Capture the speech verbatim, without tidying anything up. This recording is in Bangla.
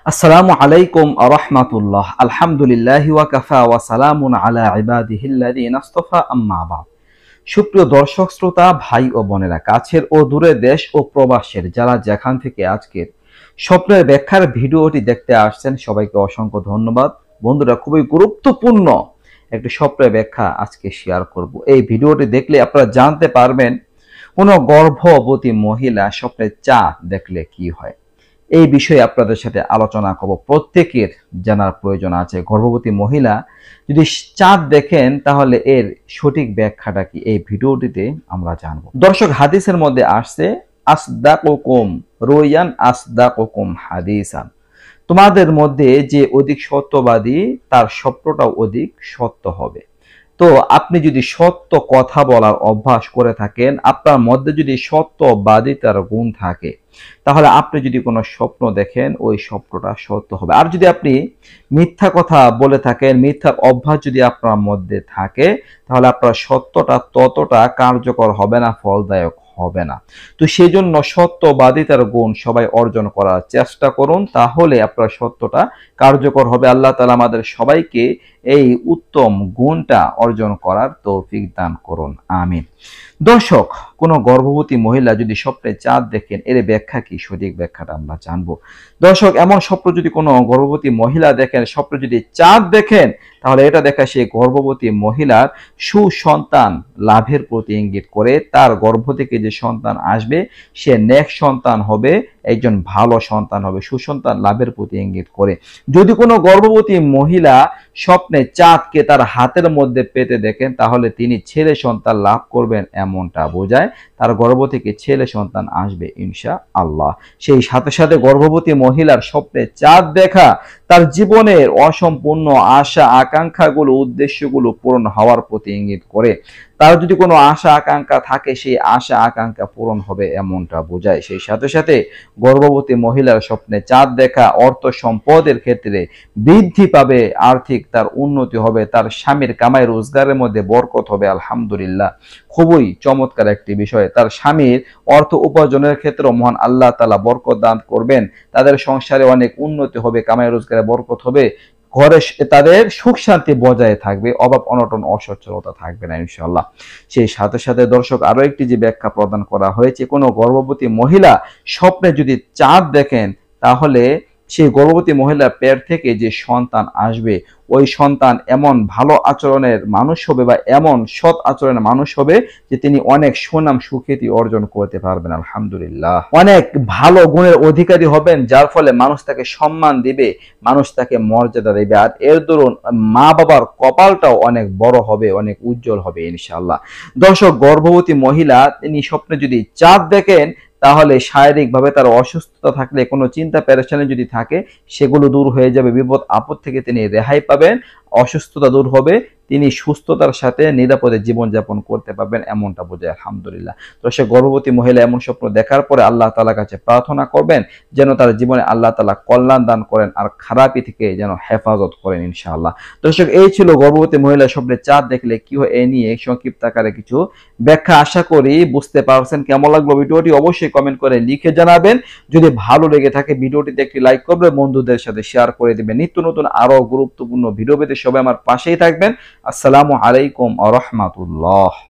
আসসালামু আলাইকুম ওয়া রাহমাতুল্লাহ। আলহামদুলিল্লাহি ওয়া কাফা ওয়া সালামুন আলা ইবাদিহিল্লাযিনা ইসতাফা, আম্মা বা'দ। সুপ্রিয় দর্শক শ্রোতা, ভাই ও বোনেরা, কাছের ও দূরের দেশ ও প্রবাসের যারা যেখান থেকে আজকের স্বপ্নের ব্যাখ্যার ভিডিওটি দেখতে আসছেন, সবাইকে অসংখ্য ধন্যবাদ। বন্ধুরা, খুবই গুরুত্বপূর্ণ একটি স্বপ্নের ব্যাখ্যা আজকে শেয়ার করব। এই ভিডিওটি দেখলে আপনারা জানতে পারবেন কোনো গর্ভবতী মহিলা স্বপ্নে চাঁদ দেখলে কি হয়। এই বিষয়ে আপনাদের সাথে আলোচনা করব। প্রত্যেকের জানার প্রয়োজন আছে, গর্ভবতী মহিলা যদি চাঁদ দেখেন তাহলে এর সঠিক ব্যাখ্যাটা কি, এই ভিডিওটিতে আমরা জানব। দর্শক, হাদিসের মধ্যে আসছে আসদাকুকুম রুয়ান আসদাকুকুম হাদিসান, তোমাদের মধ্যে যে অধিক সত্যবাদী তার স্বপ্নটাও অধিক সত্য হবে। তো আপনি যদি সত্য কথা বলার অভ্যাস করে থাকেন, আপনার মধ্যে যদি সত্যবাদিতার গুণ থাকে, তাহলে আপনি যদি কোনো স্বপ্ন দেখেন ওই স্বপ্নটা সত্য হবে। আর যদি আপনি মিথ্যা কথা বলে থাকেন, মিথ্যার অভ্যাস যদি আপনার মধ্যে থাকে, তাহলে আপনার সত্যটা ততটা কার্যকর হবে না, ফলদায়ক হবে না। তো সেই জন্য সত্যবাদিতার গুণ সবাই অর্জন করার চেষ্টা করুন, তাহলে আপনার সত্যটা কার্যকর হবে। আল্লাহ তাআলা আমাদের সবাইকে এই উত্তম গুণটা অর্জন করার তৌফিক দান করুন, আমিন। দর্শক, কোনো গর্ভবতী মহিলা যদি স্বপ্নে চাঁদ দেখেন, এর ব্যাখ্যা কি, সঠিক ব্যাখ্যাটা আমরা জানবো। দর্শক, এমন স্বপ্ন যদি কোনো গর্ভবতী মহিলা দেখেন, স্বপ্নে যদি চাঁদ দেখেন, তাহলে এটা দেখা সেই গর্ভবতী মহিলার সুসন্তান লাভের প্রতি ইঙ্গিত করে। তার গর্ভ থেকে যে সন্তান আসবে সে নেক সন্তান হবে, একজন ভালো সন্তান হবে, সুসন্তান লাভের প্রতি ইঙ্গিত করে। যদি কোনো গর্ভবতী মহিলা স্বপ্নে চাঁদকে তার হাতের মধ্যে পেতে দেখেন, তাহলে তিনি ছেলে সন্তান লাভ করবেন এমনটা বোঝায়। তার গর্ভ থেকে ছেলে সন্তান আসবে ইনশাআল্লাহ। সেই সাথে সাথে গর্ভবতী মহিলার স্বপ্নে চাঁদ দেখা তার জীবনের অসম্পূর্ণ আশা আকাঙ্ক্ষাগুলো, উদ্দেশ্যগুলো পূরণ হওয়ার প্রতি ইঙ্গিত করে। তার যদি কোনো আশা আকাঙ্ক্ষা থাকে, সেই আশা আকাঙ্ক্ষা পূরণ হবে এমনটা বোঝায়। সেই সাথে সাথে গর্ভবতী মহিলার স্বপ্নে চাঁদ দেখা অর্থ সম্পদের ক্ষেত্রে বৃদ্ধি পাবে, আর্থিক তার উন্নতি হবে, তার স্বামীর কামাই রোজগারের মধ্যে বরকত হবে। আলহামদুলিল্লাহ, খুবই চমৎকার একটি বিষয়। তার স্বামীর অর্থ উপার্জনের ক্ষেত্রে মহান আল্লাহ তাআলা বরকত দান করবেন, তাদের সংসারে অনেক উন্নতি হবে, কামাই রোজগারে বরকত হবে, ঘরে তাদের সুখ শান্তি বজায় থাকবে, অভাব অনটন অসচ্ছলতা থাকবে না ইনশাআল্লাহ। সেই সাথে সাথে দর্শক, আরো একটি যে ব্যাখ্যা প্রদান করা হয়েছে, কোনো গর্ভবতী মহিলা স্বপ্নে যদি চাঁদ দেখেন, তাহলে সেই গর্ভবতী মহিলার পেট থেকে যে সন্তান আসবে, ওই সন্তান এমন ভালো আচরণের মানুষ হবে বা এমন সৎ আচরণের মানুষ হবে যে তিনি অনেক সুনাম সুখ্যাতি অর্জন করতে পারবেন। আলহামদুলিল্লাহ, অনেক ভালো গুণের অধিকারী হবেন, যার ফলে মানুষ তাকে সম্মান দিবে, মানুষ তাকে মর্যাদা দেবে। আর এর দরুন মা বাবার কপালটাও অনেক বড় হবে, অনেক উজ্জ্বল হবে ইনশাআল্লাহ। দর্শক, গর্ভবতী মহিলা তিনি স্বপ্নে যদি চাঁদ দেখেন, তাহলে শারীরিকভাবে তার অসুস্থতা থাকলে, কোনো চিন্তা পেরেশানি যদি থাকে, সেগুলো দূর হয়ে যাবে, বিপদ আপদ থেকে তিনি রেহাই পাবেন, অসুস্থতা দূর হবে, তিনি সুস্থতার সাথে নিরাপদে জীবনযাপন করতে পারবেন এমনটা বোঝায়। আলহামদুলিল্লাহ। তো সে গর্ভবতী মহিলা এমন স্বপ্ন দেখার পরে আল্লাহ তাআলার কাছে প্রার্থনা করবেন যেন তার জীবনে আল্লাহ তাআলা কল্যাণ দান করেন আর খারাপি থেকে যেন হেফাজত করেন ইনশাআল্লাহ। দর্শক, এই ছিল গর্ভবতী মহিলা স্বপ্নে চাঁদ দেখলে কি হয়, এই নিয়ে সংক্ষিপ্ত আকারে কিছু ব্যাখ্যা। আশা করি বুঝতে পারছেন। কেমন লাগলো ভিডিওটি অবশ্যই কমেন্ট করে লিখে জানাবেন। যদি ভালো লেগে থাকে ভিডিওটিতে একটি লাইক করবে, বন্ধুদের সাথে শেয়ার করে দিবেন। নিত্য নতুন আরো গুরুত্বপূর্ণ ভিডিও পেতে সবাই আমার পাশেই থাকবেন। আসসালামু আলাইকুম ওয়া রাহমাতুল্লাহ।